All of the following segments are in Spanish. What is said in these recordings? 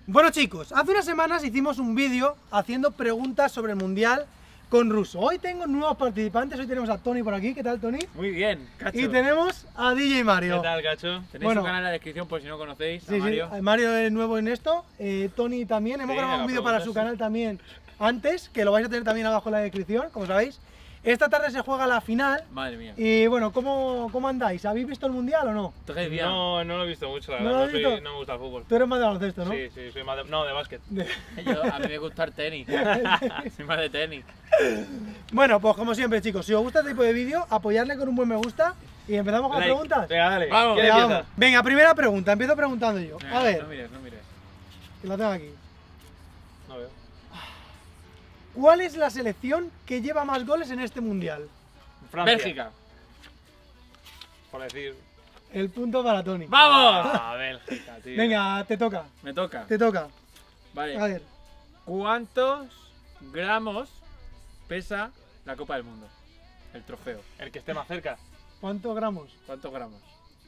Bueno chicos, hace unas semanas hicimos un vídeo haciendo preguntas sobre el Mundial con Russo. Hoy tengo nuevos participantes, hoy tenemos a Tony por aquí. ¿Qué tal, Tony? Muy bien, Cacho. Y tenemos a DJ Mario. ¿Qué tal, Cacho? Tenéis su canal en la descripción por si no conocéis a Sí, Mario. sí, Mario es nuevo en esto, Tony también. Hemos grabado un vídeo para su canal también antes, que lo vais a tener también abajo en la descripción, como sabéis. Esta tarde se juega la final. Madre mía. Y bueno, ¿cómo andáis? ¿Habéis visto el Mundial o no? No, no lo he visto mucho, la ¿No verdad. lo has visto? No me gusta el fútbol. Tú eres más de baloncesto, ¿no? Sí, soy más de... No, de básquet. A mí me gusta el tenis. Soy más de tenis. Bueno, pues como siempre, chicos, si os gusta este tipo de vídeo, apoyarle con un buen me gusta y empezamos con las preguntas. Venga, dale. Vamos. ¿Quién Venga, empieza? vamos. Venga, primera pregunta, empiezo preguntando yo. A ver, No mires, no mires. que la tengo aquí. No veo. ¿Cuál es la selección que lleva más goles en este Mundial? Francia. Bélgica. Por decir... El punto para Tony. ¡Vamos! Ah, Bélgica, tío. Venga, te toca, Me toca. te toca. Vale. A ver, ¿Cuántos gramos pesa la Copa del Mundo? El trofeo. El que esté más cerca. ¿cuántos gramos? ¿Cuántos gramos?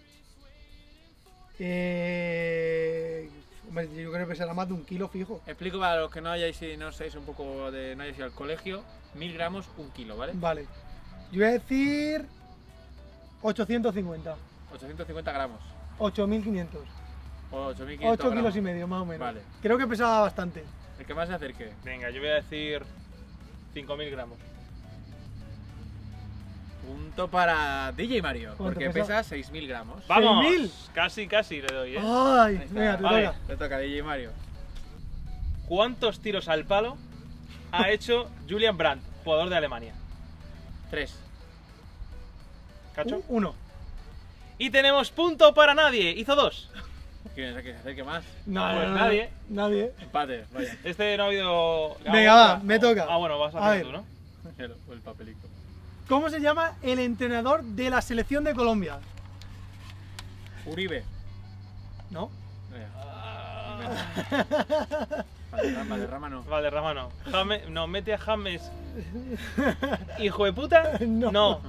Hombre, yo creo que pesará más de 1 kilo fijo. Explico para los que no hayáis ido, no seáis un poco de no hayáis ido al colegio. 1000 gramos, 1 kilo, ¿vale? Vale. Yo voy a decir 850. 850 gramos. 8500. O 8500 8 kilos gramos. y medio, más o menos. Vale. Creo que pesaba bastante. El que más se acerque. Venga, yo voy a decir... 5000 gramos. Punto para DJ Mario, ¿Cuánto porque pesa? pesa 6000 gramos. ¡Vamos! 6000. Casi le doy, ¿eh? Ay, Ahí está. venga, te Vale. toca. Te toca DJ Mario. ¿Cuántos tiros al palo ha hecho Julian Brandt, jugador de Alemania? 3. ¿Cacho? 1. Y tenemos punto para nadie. Hizo 2. ¿Quién es el que se acerque más? No, Pues no, nadie. Nadie. Empate, vaya. Este no ha habido... Venga, va, me toca. Ah, bueno, vas A a hacer ver. tú, ¿no? El papelico. ¿Cómo se llama el entrenador de la selección de Colombia? Uribe. ¿No? Valderrama no. Valderrama no. No, mete a James. ¿Hijo de puta? No.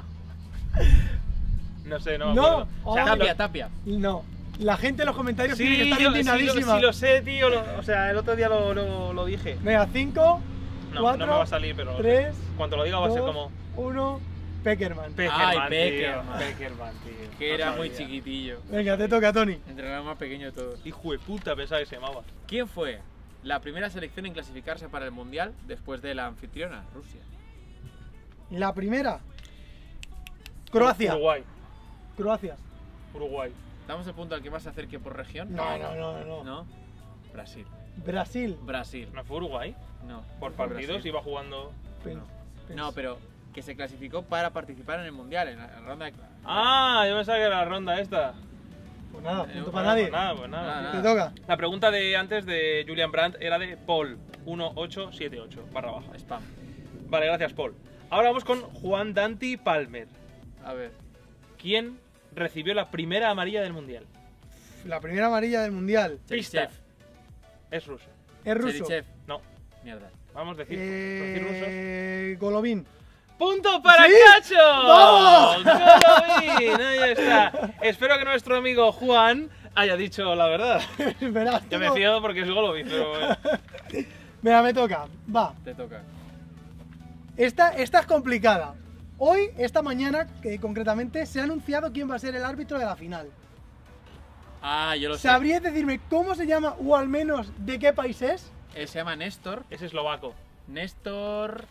No sé, no me No. acuerdo. O sea, Tapia, Tapia. No. La gente en los comentarios tiene que sí, estar sí, indignadísima. lo sé, tío. O sea, el otro día lo dije. Venga, 5, No, 4, no me va a salir, pero 3, cuando lo diga va a ser como... 1, Peckerman. Peckerman, tío. Peckerman. Peckerman, tío. Que No era muy sabía. chiquitillo. Venga, te toca, Tony. Entrenador más pequeño de todos. Hijo de puta, pensaba que se llamaba. ¿Quién fue la primera selección en clasificarse para el Mundial después de la anfitriona, Rusia? La primera. Croacia. Uruguay. Croacia. Uruguay. ¿Damos el punto al que más se acerque por región? No. ¿No? Brasil. Brasil. Brasil. ¿No fue Uruguay? No. Por fue partidos Brasil. iba jugando... No, pero que se clasificó para participar en el Mundial, en la ronda de... Ah, yo pensaba que era la ronda esta. Pues nada, punto Bueno, para nadie. Pues nada. Nada. Te toca. La pregunta de antes de Julian Brandt era de Paul 1878 / baja. Spam. Vale, gracias Paul. Ahora vamos con Juan Danti Palmer. A ver. ¿Quién recibió la primera amarilla del mundial? La primera amarilla del mundial. Pista. Es ruso. Es ruso. Cherichev. No, Mierda. vamos a decir rusos. Golovin. ¡Punto para ¿Sí? Cacho! ¡Vamos! ¡Golovin! Ahí está. Espero que nuestro amigo Juan haya dicho la verdad. Verás, Yo me tú. fío porque es Golovin, pero... Venga, me toca. Va. Te toca. Esta es complicada. Hoy, esta mañana, concretamente, se ha anunciado quién va a ser el árbitro de la final. Ah, yo lo sé. ¿Sabrías decirme cómo se llama o al menos de qué país es? Se llama Néstor. Es eslovaco. Néstor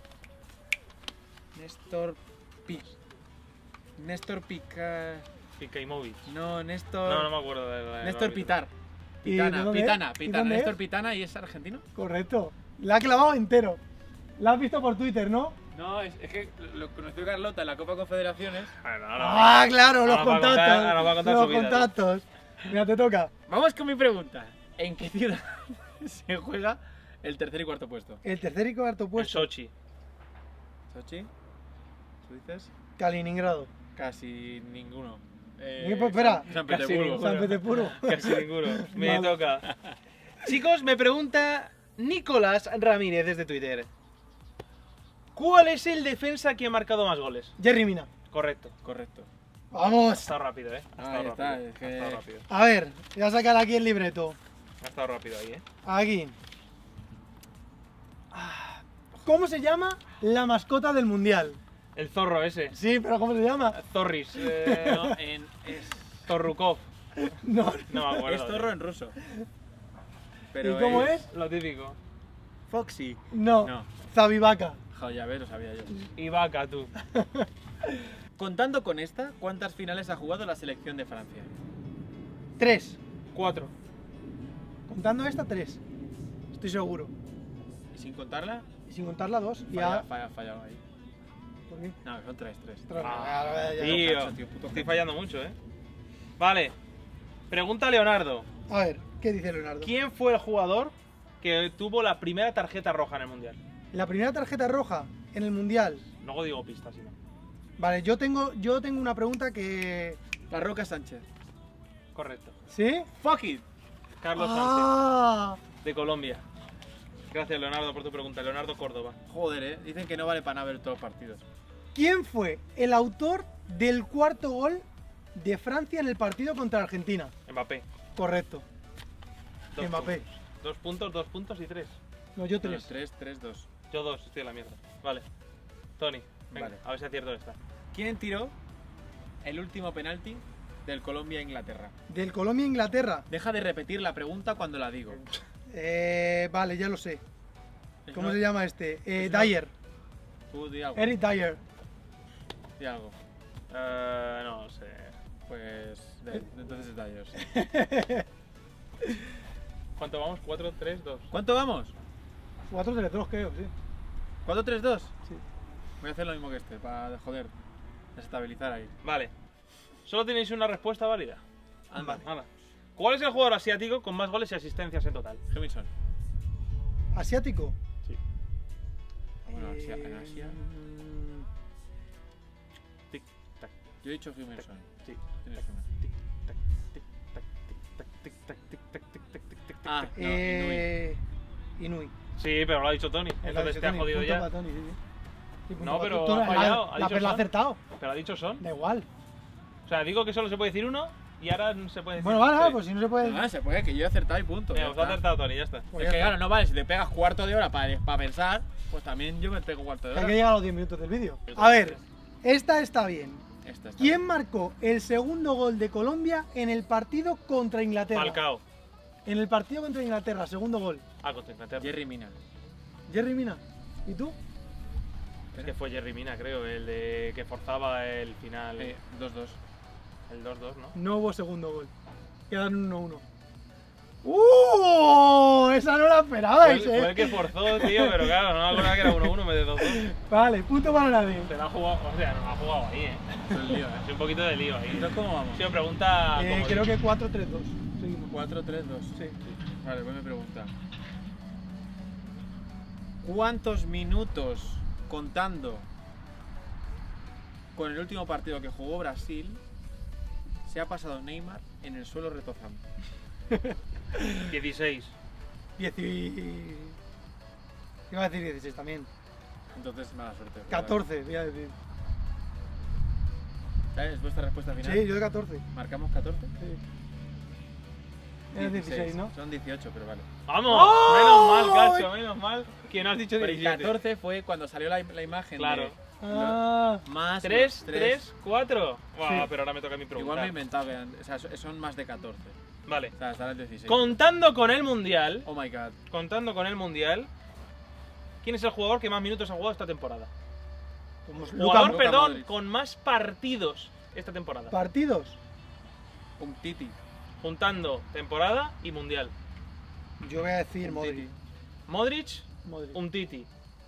Pica... Pikaimovic. No, Néstor... No me acuerdo de Néstor árbitro. Pitar. ¿Y de Pitana, dónde es? Pitana, ¿Y Pitana. dónde Néstor es? Pitana y es argentino. Correcto. La ha clavado entero. La has visto por Twitter, ¿no? No, es que lo conoció Carlota en la Copa Confederaciones. Bueno, ahora- Ah, claro, los Ahora va a contactos. contar- ahora va a contar los su vida, ¿no? contactos. Mira, te toca. Vamos con mi pregunta. ¿En qué ciudad se juega el tercer y cuarto puesto? El tercer y cuarto En puesto. Sochi. ¿Sochi? ¿Tú dices? Kaliningrado. Casi ninguno. Pues, espera. San Casi Petersburgo. ninguno. San Petersburgo. Casi ninguno. Me Vale. toca. Chicos, me pregunta Nicolás Ramírez desde Twitter. ¿Cuál es el defensa que ha marcado más goles? Jerry Mina. Correcto. Correcto. Vamos. Ha estado rápido, ¿eh? Ha estado Ahí está, rápido. es que- Ha estado rápido. A ver, voy a sacar aquí el libreto. Ha estado rápido ahí, Aquí. ¿Cómo se llama la mascota del mundial? El zorro ese. Sí, pero ¿cómo se llama? Zorris. No, es Zorrukov. No. No me acuerdo. es zorro en ruso. Pero ¿Y cómo es? Lo típico. Foxy. No. No. Zabivaca. Joder, ya ves, lo sabía yo. Y vaca, tú. Contando con esta, ¿cuántas finales ha jugado la selección de Francia? 3. 4. Contando esta, 3. Estoy seguro. ¿Y sin contarla? Y sin contar la 2. Fallado ahí. ¿Por qué? No, son 3. Tío, estoy fallando mucho, Vale. Pregunta a Leonardo. A ver, ¿qué dice Leonardo? ¿Quién fue el jugador que tuvo la primera tarjeta roja en el Mundial? La primera tarjeta roja en el mundial. No digo pistas, sino. Vale, yo tengo una pregunta que. La Roca Sánchez. Correcto. ¿Sí? Fuck it. Carlos Sánchez, Ah, de Colombia. Gracias, Leonardo, por tu pregunta. Leonardo Córdoba. Joder, dicen que no vale para nada ver todos los partidos. ¿Quién fue el autor del cuarto gol de Francia en el partido contra Argentina? Mbappé. Correcto. Dos Mbappé. puntos. 2 puntos y 3. No, yo 3. 3-3-2. Yo 2, estoy en la mierda. Vale. Tony, venga, Vale. a ver si acierto esta. ¿Quién tiró el último penalti del Colombia-Inglaterra? Del Colombia-Inglaterra. Deja de repetir la pregunta cuando la digo. Vale, ya lo sé. ¿Cómo No- se llama este? es no- Dyer. Tú di algo. Eric Dyer. Di algo. No sé. Pues. Entonces es Dyer, sí. ¿Cuánto vamos? 4, 3, 2. ¿Cuánto vamos? 4-3-2, creo, sí. ¿4-3-2? Sí. Voy a hacer lo mismo que este, para joder, desestabilizar ahí. Vale. Solo tenéis una respuesta válida. Anda. Nada. ¿Cuál es el jugador asiático con más goles y asistencias en total? Huminson. ¿Asiático? Sí. Bueno, en Asia. Tic, tac, Yo he dicho Huminson. tic, Tienes una. tic, tac, tic, tac, tic, tac, tic, tac, tic, tac, tic, tac, tic, tac, Ah, tac. no, Inui. Sí, pero lo ha dicho Tony. Entonces te ha jodido Punto ya. para Tony, sí, sí. Sí, punto No, para- pero tú- ha fallado, ha La dicho perla ha son. acertado. Pero ha dicho son. Da igual. O sea, digo que solo se puede decir uno y ahora no se puede decir. Bueno, vale, Sí. pues si no se puede. Ah, se puede, que yo he acertado y punto. Venga, ya os ha está. acertado Tony, ya está. Pues Es ya que está. claro, no vale, si te pegas cuarto de hora para pensar, pues también yo me pego cuarto de Que hay hora. que llegar a los 10 minutos del vídeo. A ver, esta está bien. Esta está ¿Quién bien. marcó el segundo gol de Colombia en el partido contra Inglaterra? Falcao. En el partido contra Inglaterra, segundo gol. Ah, contra Inglaterra. Jerry Mina. Jerry Mina. ¿Y tú? Es que fue Jerry Mina, creo, el de que forzaba el final. 2-2. El 2-2, ¿no? No hubo segundo gol. Quedan 1-1. ¡Uh! Esa no la esperabais, Fue el que forzó, tío, pero claro, no me acordaba que era 1-1, me de 2-2. Vale, punto para nadie. Se la ha jugado, o sea, no la ha jugado ahí, Es el lío, Es un poquito de lío ahí. Entonces, ¿cómo vamos? Sí, me pregunta. como Creo dice. que 4-3-2. Seguimos. 4-3-2. Sí. Vale, pues me pregunta. ¿Cuántos minutos contando con el último partido que jugó Brasil se ha pasado Neymar en el suelo retozando? 16. Iba a decir 16 también. Entonces, mala suerte. 14, voy a decir. ¿Sabes? ¿Es vuestra respuesta final? Sí, yo de 14. ¿Marcamos 14? Sí. Era 16, ¿no? Son 18, pero vale. ¡Vamos! ¡Oh! Menos mal, Cacho, menos mal. Que no has dicho Pero el 17. 14 fue cuando salió la imagen Claro. de... Ah, Más 3, 3. 3, 4. Buah, Sí. pero ahora me toca a mí preguntar. Igual me he inventado que o sea, son más de 14. Vale. O sea, estará el 16. Contando con el Mundial, Oh my god. ¿quién es el jugador que más minutos ha jugado esta temporada? como Jugador, Luka perdón, Modric. con más partidos esta temporada. partidos. Un Titi. Juntando temporada y Mundial. Yo voy a decir Un Modric. Titi. Modric, Modric. un Titi.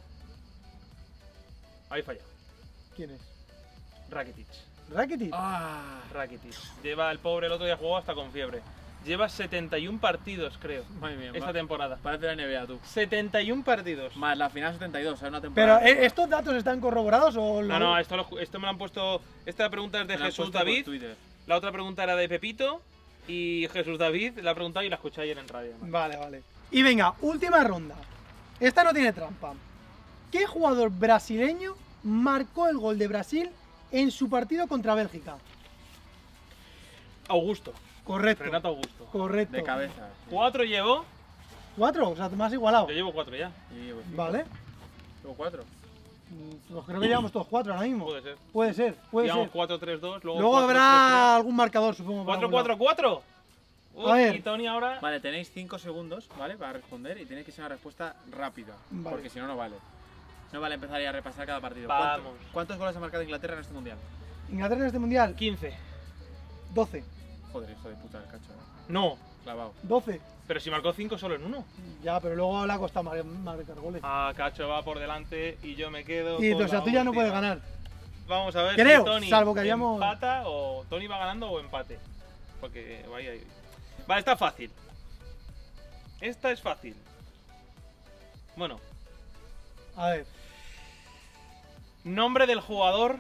Ahí fallado. ¿Quién es? Rakitic. Rakitic. Ah. Rakitic. Lleva el pobre, el otro día jugó hasta con fiebre. Lleva 71 partidos, creo, Madre mía. esta temporada. Parece la NBA, tú. 71 partidos. Más la final 72, o sea, una Pero, temporada. ¿estos datos están corroborados o No, no, esto me lo han puesto. Esta pregunta es de Me la han Jesús puesto por David. Twitter. La otra pregunta era de Pepito. Y Jesús David la ha preguntado y la escuché ayer en radio. ¿no? Vale, vale. Y venga, última ronda. Esta no tiene trampa. ¿Qué jugador brasileño marcó el gol de Brasil en su partido contra Bélgica? Augusto. Correcto. Renato Augusto. Correcto. De cabeza. 4 llevo. 4, o sea, más igualado. Yo llevo 4 ya. Y llevo 5. Vale. Llevo 4. Pues creo que llevamos todos 4 ahora mismo. Puede ser. Puede ser, puede Llevamos ser. 4, 3, 2. Luego 4, habrá algún marcador, supongo. 4, 4, 4. A ver. Y Tony ahora. Vale, tenéis 5 segundos, ¿vale? Para responder y tenéis que ser una respuesta rápida. Vale. Porque si no, no vale. No vale empezar ya a repasar cada partido. Vamos. ¿Cuántos goles ha marcado Inglaterra en este mundial? Inglaterra en este mundial, 15. 12. Joder, hijo de puta, el cacho. No. Clavado. 12. Pero si marcó 5 solo en uno. Ya, pero luego le ha costado marcar goles. Ah, Cacho va por delante y yo me quedo. Y con o sea, la tú ya no última. puedes ganar. Vamos a ver Creo, si Tony salvo que hayamos- empata o Tony va ganando o empate. Porque vaya. Vale, está fácil. Esta es fácil. Bueno, A ver, nombre del jugador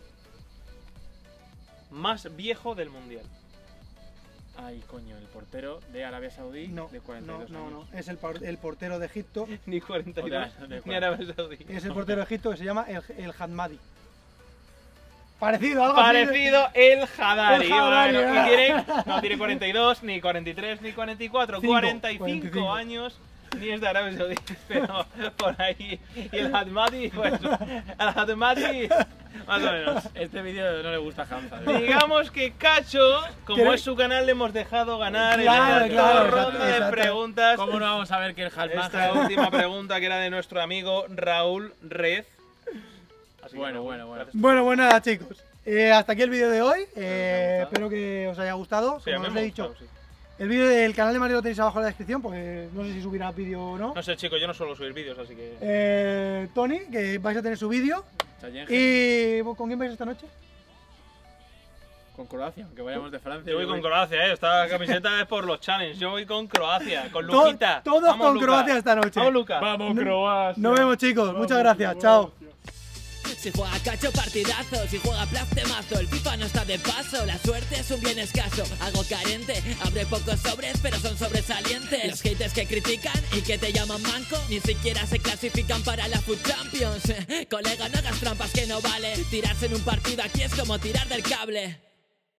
más viejo del mundial. Ay, coño, el portero de Arabia Saudí no, de 42 no, años. es el portero de Egipto. Ni 42, de ni Arabia Saudí. Es el portero de Egipto que se llama el Hadmadi. Parecido, algo así. Parecido el Hadari. El Hadari, Bueno, ¿eh? y no tiene 42, ni 43, ni 44, 45 45 años. Ni es de Arabia Saudí, pero por ahí. Y el Hadmadi, pues. El Hadmadi, más o menos. Este vídeo no le gusta a Hamza. Digamos que Cacho, como ¿Qué? es su canal, le hemos dejado ganar Claro, en claro, esta ronda de exacto. preguntas. ¿Cómo no vamos a ver que el Esta Halmaja? última pregunta que era de nuestro amigo Raúl Rez. Así que, Bueno, Raúl, bueno, bueno. gracias. Bueno, pues nada, chicos. Hasta aquí el vídeo de hoy. Me ha gustado. Espero que os haya gustado. Sí, a Como mí os me he ha dicho, gustado, sí. el vídeo del canal de Mario lo tenéis abajo en la descripción, porque no sé si subirá vídeo o no. No sé, chicos, yo no suelo subir vídeos, así que. Tony, que vais a tener su vídeo. Challenge ¿Y con quién vais esta noche? con Croacia, aunque vayamos de Francia. Yo voy con Croacia, Esta camiseta es por los challenges. Yo voy con Croacia, con To- Luquita. todos Vamos, con Luca. Croacia esta noche. Vamos, Luca. Vamos, Croacia. Nos vemos, chicos. Muchas gracias. Chao. Si juega Cacho, partidazo. Si juega plastemazo, el FIFA no está de paso. La suerte es un bien escaso. Algo carente, abre pocos sobres, pero son sobresalientes. Los haters que critican y que te llaman manco, ni siquiera se clasifican para la Food Champions. Colega, no hagas trampas que no vale. Tirarse en un partido aquí es como tirar del cable.